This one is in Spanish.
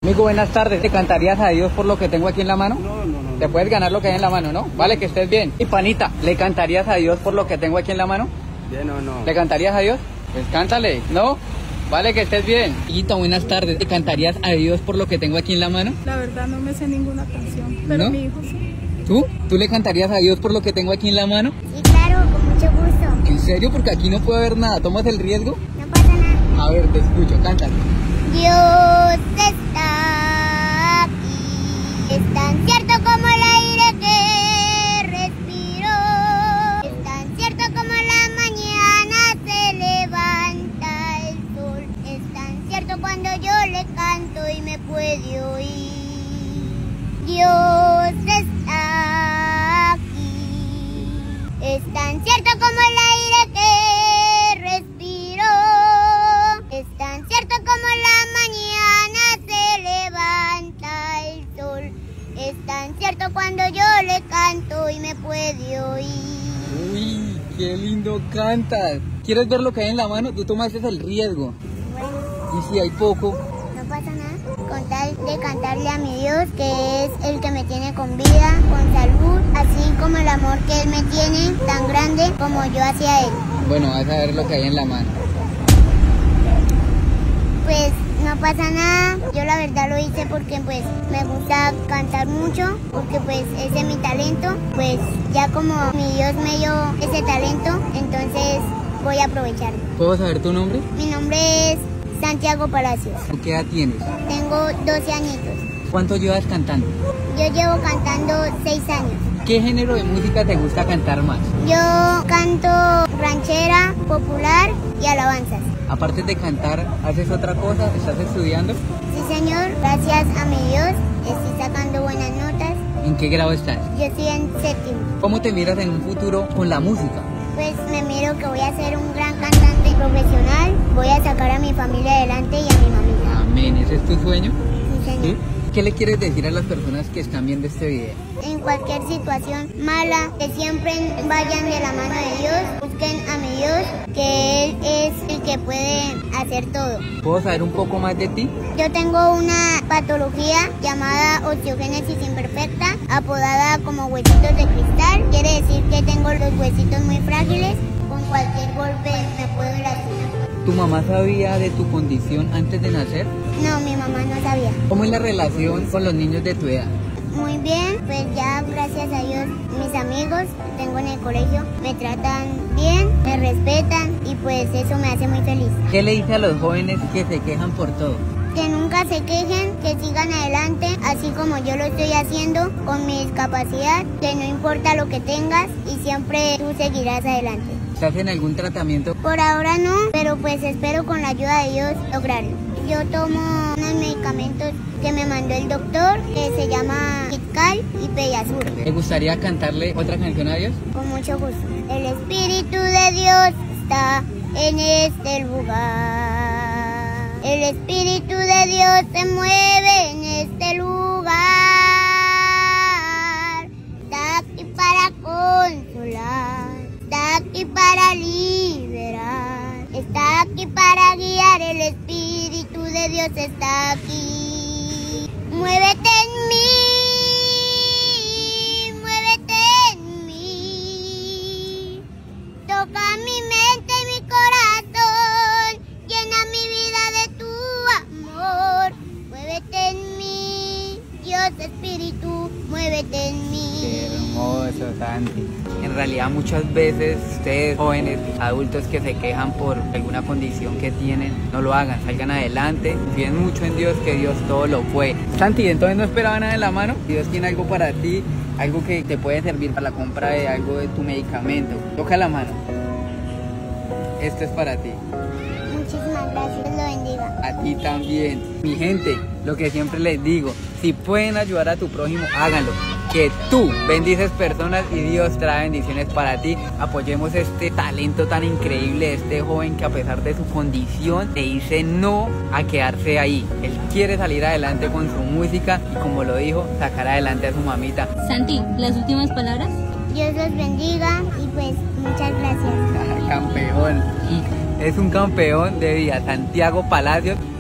Amigo, buenas tardes. ¿Te cantarías a Dios por lo que tengo aquí en la mano? No. Te puedes ganar lo que hay en la mano, ¿no? Vale, que estés bien. Y panita, ¿le cantarías a Dios por lo que tengo aquí en la mano? Bien o no. ¿Le cantarías a Dios? Pues cántale, ¿no? Vale, que estés bien. Hijita, buenas tardes. ¿Te cantarías a Dios por lo que tengo aquí en la mano? La verdad no me sé ninguna canción, pero ¿No? mi hijo sí. ¿Tú? ¿Tú le cantarías a Dios por lo que tengo aquí en la mano? Sí, claro, con mucho gusto. ¿En serio? Porque aquí no puede haber nada. ¿Tomas el riesgo? No pasa nada. A ver, te escucho, cántale. Dios está aquí. Es tan cierto como el aire que respiro. Es tan cierto como la mañana se levanta el sol. Es tan cierto cuando yo le canto y me puede oír. Dios está aquí. Es tan cierto como el aire que respiro. Es tan cierto como la mañana se levanta el sol. Es tan cierto cuando yo le canto y me puede oír. Uy, qué lindo cantas. ¿Quieres ver lo que hay en la mano? Tú tomaste el riesgo. Bueno, Y si hay poco, no pasa nada. Con tal de cantarle a mi Dios, que es el que me tiene con vida, con salud, así como el amor que Él me tiene, tan grande como yo hacia Él. bueno, vas a ver lo que hay en la mano. Pues no pasa nada, yo la verdad lo hice porque pues me gusta cantar mucho, porque pues ese es mi talento, pues ya como mi Dios me dio ese talento, entonces voy a aprovecharlo. ¿Puedo saber tu nombre? Mi nombre es Santiago Palacios, ¿Qué edad tienes? tengo 12 añitos, ¿Cuánto llevas cantando? yo llevo cantando 6 años. ¿Qué género de música te gusta cantar más? Yo canto ranchera, popular y alabanzas. Aparte de cantar, ¿haces otra cosa? ¿Estás estudiando? Sí señor, gracias a mi Dios estoy sacando buenas notas. ¿En qué grado estás? Yo estoy en séptimo. ¿Cómo te miras en un futuro con la música? Pues me miro que voy a ser un gran cantante profesional, voy a sacar a mi familia adelante y a mi familia. Amén, ¿ese es tu sueño? Sí, señor. ¿Qué le quieres decir a las personas que están viendo este video? En cualquier situación mala, que siempre vayan de la mano de Dios, busquen a mi Dios, que Él es el que puede hacer todo. ¿Puedo saber un poco más de ti? Yo tengo una patología llamada osteogénesis imperfecta, apodada como huesitos de cristal. Quiere decir que tengo los huesitos muy frágiles, con cualquier golpe me puedo lastimar. ¿Tu mamá sabía de tu condición antes de nacer? No, mi mamá no sabía. ¿Cómo es la relación con los niños de tu edad? Muy bien, pues ya gracias a Dios mis amigos que tengo en el colegio me tratan bien, me respetan y pues eso me hace muy feliz. ¿Qué le dice a los jóvenes que se quejan por todo? Que nunca se quejen, que sigan adelante, así como yo lo estoy haciendo con mi discapacidad, que no importa lo que tengas y siempre tú seguirás adelante. ¿Estás en algún tratamiento? Por ahora no, pero pues espero con la ayuda de Dios lograrlo. Yo tomo unos medicamentos que me mandó el doctor, que se llama Kitcal y Peyasur. ¿Te gustaría cantarle otra canción a Dios? Con mucho gusto. El Espíritu de Dios está en este lugar. El Espíritu de Dios se mueve en este lugar. Está aquí para consolar. Está aquí para liberar, está aquí para guiar, el Espíritu de Dios está aquí. Muévete en mí, toca mi mente y mi corazón, llena mi vida de tu amor. Muévete en mí, Dios Espíritu, muévete en mí. Qué hermoso, Santi. En realidad muchas veces ustedes jóvenes, adultos que se quejan por alguna condición que tienen, no lo hagan, salgan adelante, confíen mucho en Dios, que Dios todo lo puede. Santi, entonces no esperaba nada en la mano, Dios tiene algo para ti, algo que te puede servir para la compra de algo de tu medicamento. Toca la mano. Esto es para ti. Muchísimas gracias, Dios lo bendiga. A ti también. Mi gente, lo que siempre les digo, si pueden ayudar a tu prójimo, háganlo. Que tú bendices personas y Dios trae bendiciones para ti. Apoyemos este talento tan increíble de este joven que a pesar de su condición le dice no a quedarse ahí. Él quiere salir adelante con su música y, como lo dijo, sacar adelante a su mamita. Santi, ¿las últimas palabras? Dios los bendiga y pues muchas gracias. Campeón. Es un campeón de vida, Santiago Palacios.